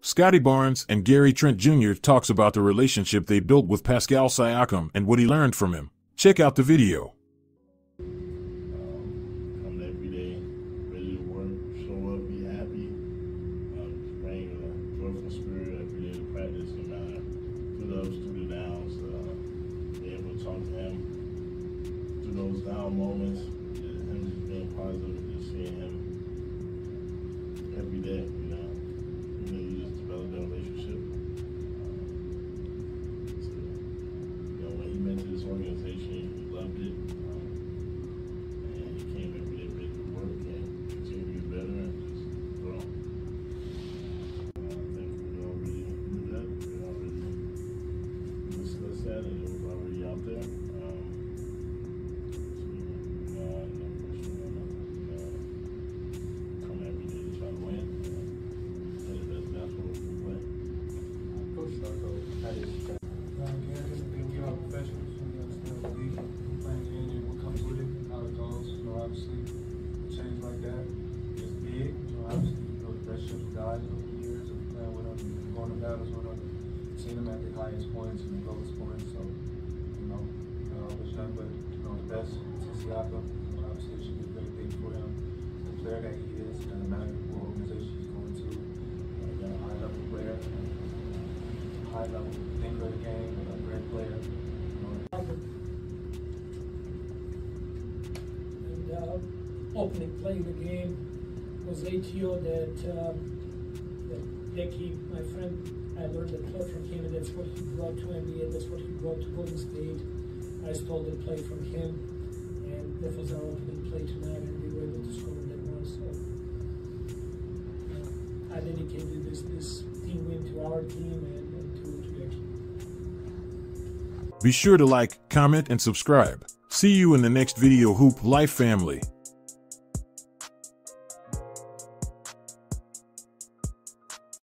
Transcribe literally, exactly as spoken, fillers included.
Scottie Barnes and Gary Trent Junior talks about the relationship they built with Pascal Siakam and what he learned from him. Check out the video. Um, come every day, ready to work, show up, be happy, um, bring a joyful spirit every day to practice, no matter through the ups, through the downs. Uh, be able to talk to him through those down moments, just him just being positive, just seeing him every day, you know. You know, you just develop that relationship. Um, so, you know, when he meant to this organization, he loved it. Um, and he came every day ready to work and continue to get better and just grow. Uh, I think we already knew that. We already discussed that, and it was already out there. Um, so, uh, no question on that. Uh, come every day to try to win. Coach Starko, how did you Uh, again, I just think we are professionals. We understand the league, playing the game, and what comes with it, how it goes. You know, obviously, a change like that is big. You know, obviously, you know the relationships with guys over the years of playing with them, going to battles with them, seeing them at their highest points and their lowest points. So, you know, uh, I wish nothing but you know the best to Siakam. You know, obviously, it should be a great thing for him. The player that he is, it doesn't matter what organization he's going to. Uh, he's a high-level player. High level thinker of the game and a great player. And uh, opening play of the game was A T O that, um, that Becky, my friend, I learned that play from him, and that's what he brought to N B A, that's what he brought to Golden State. I stole the play from him, and that was our opening play tonight, and we were able to score that one. So uh, I dedicated this, this team win to our team and Be sure to like, comment, and subscribe. See you in the next video, Hoop Life family.